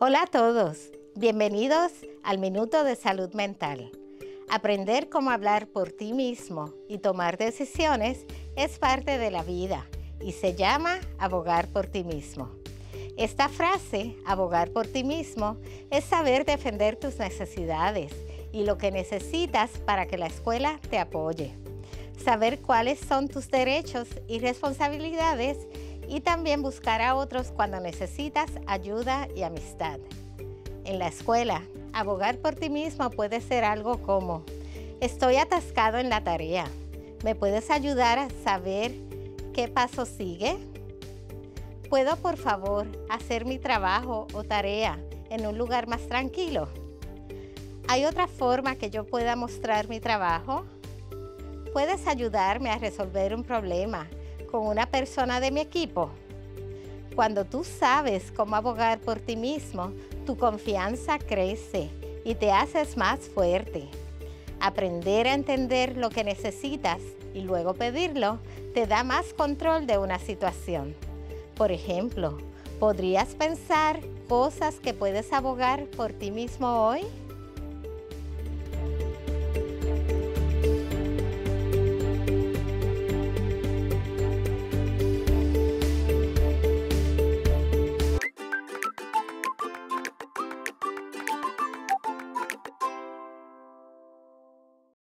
Hola a todos, bienvenidos al Minuto de Salud Mental. Aprender cómo hablar por ti mismo y tomar decisiones es parte de la vida y se llama abogar por ti mismo. Esta frase, abogar por ti mismo, es saber defender tus necesidades y lo que necesitas para que la escuela te apoye. Saber cuáles son tus derechos y responsabilidades y también buscar a otros cuando necesitas ayuda y amistad. En la escuela, abogar por ti mismo puede ser algo como: estoy atascado en la tarea, ¿me puedes ayudar a saber qué paso sigue? ¿Puedo por favor hacer mi trabajo o tarea en un lugar más tranquilo? ¿Hay otra forma que yo pueda mostrar mi trabajo? ¿Puedes ayudarme a resolver un problema con una persona de mi equipo? Cuando tú sabes cómo abogar por ti mismo, tu confianza crece y te haces más fuerte. Aprender a entender lo que necesitas y luego pedirlo te da más control de una situación. Por ejemplo, ¿podrías pensar cosas que puedes abogar por ti mismo hoy?